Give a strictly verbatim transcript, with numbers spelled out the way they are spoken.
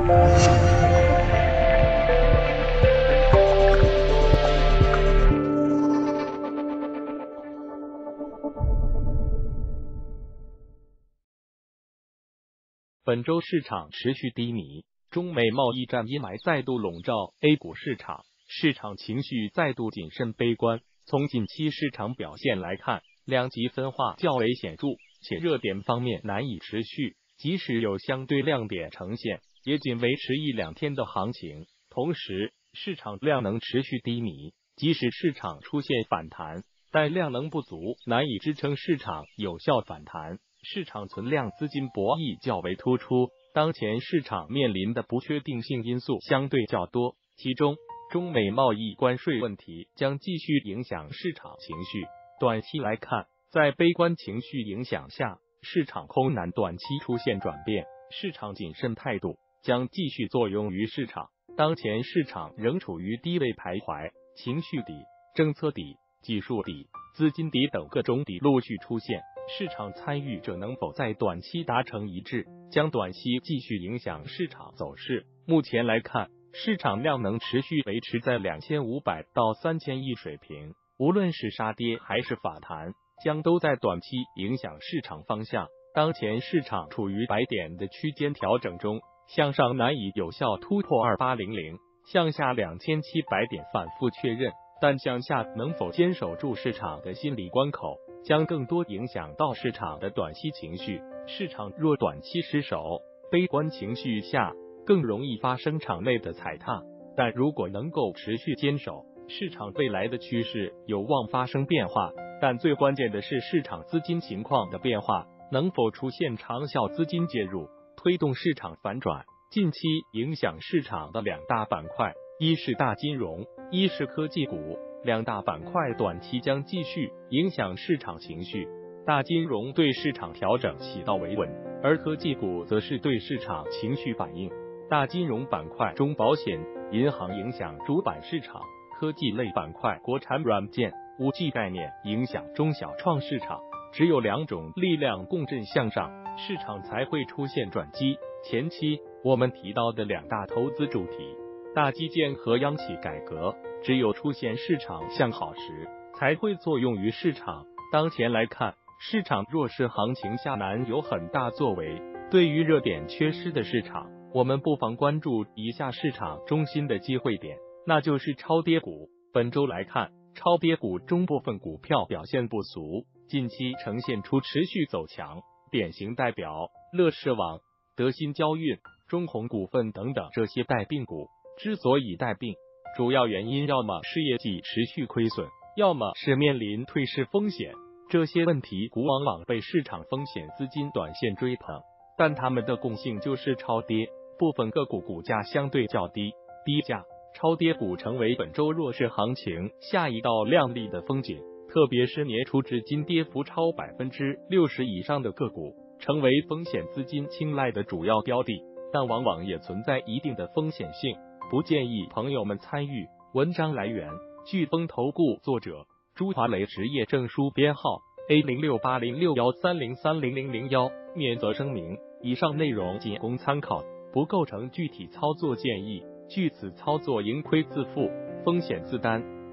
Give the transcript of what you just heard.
本周市场持续低迷，中美贸易战阴霾再度笼罩 A 股市场，市场情绪再度谨慎悲观。从近期市场表现来看，两极分化较为显著，且热点方面难以持续，即使有相对亮点呈现，也仅维持一两天的行情。同时，市场量能持续低迷，即使市场出现反弹，但量能不足，难以支撑市场有效反弹。市场存量资金博弈较为突出，当前市场面临的不确定性因素相对较多，其中中美贸易关税问题将继续影响市场情绪。短期来看，在悲观情绪影响下，市场空难短期出现转变，市场谨慎态度将继续作用于市场。当前市场仍处于低位徘徊，情绪底、政策底、技术底、资金底等各种底陆续出现。市场参与者能否在短期达成一致，将短期继续影响市场走势。目前来看，市场量能持续维持在两千五百到三千亿水平，无论是杀跌还是反弹，将都在短期影响市场方向。当前市场处于百点的区间调整中，向上难以有效突破二八零零，向下两千七百点反复确认，但向下能否坚守住市场的心理关口，将更多影响到市场的短期情绪。市场若短期失守，悲观情绪下更容易发生场内的踩踏，但如果能够持续坚守，市场未来的趋势有望发生变化。但最关键的是市场资金情况的变化，能否出现长效资金介入，推动市场反转。近期影响市场的两大板块，一是大金融，一是科技股，两大板块短期将继续影响市场情绪。大金融对市场调整起到维稳，而科技股则是对市场情绪反应。大金融板块中，保险、银行影响主板市场；科技类板块，国产软件、五 G 概念影响中小创市场。只有两种力量共振向上，市场才会出现转机。前期我们提到的两大投资主题，大基建和央企改革，只有出现市场向好时，才会作用于市场。当前来看，市场弱势行情下难有很大作为。对于热点缺失的市场，我们不妨关注以下市场中心的机会点，那就是超跌股。本周来看，超跌股中部分股票表现不俗，近期呈现出持续走强，典型代表乐视网、德新交运、中宏股份等等这些带病股。之所以带病，主要原因要么是业绩持续亏损，要么是面临退市风险。这些问题股往往被市场风险资金短线追捧，但它们的共性就是超跌，部分个股股价相对较低，低价超跌股成为本周弱势行情下一道亮丽的风景。特别是年初至今跌幅超百分之六十以上的个股，成为风险资金青睐的主要标的，但往往也存在一定的风险性，不建议朋友们参与。文章来源：飓风投顾，作者朱华雷，职业证书编号 A 零六八零六一三零三零零零一。免责声明：以上内容仅供参考，不构成具体操作建议，据此操作盈亏自负，风险自担。